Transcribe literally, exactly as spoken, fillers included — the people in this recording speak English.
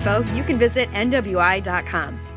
info, you can visit N W I dot com.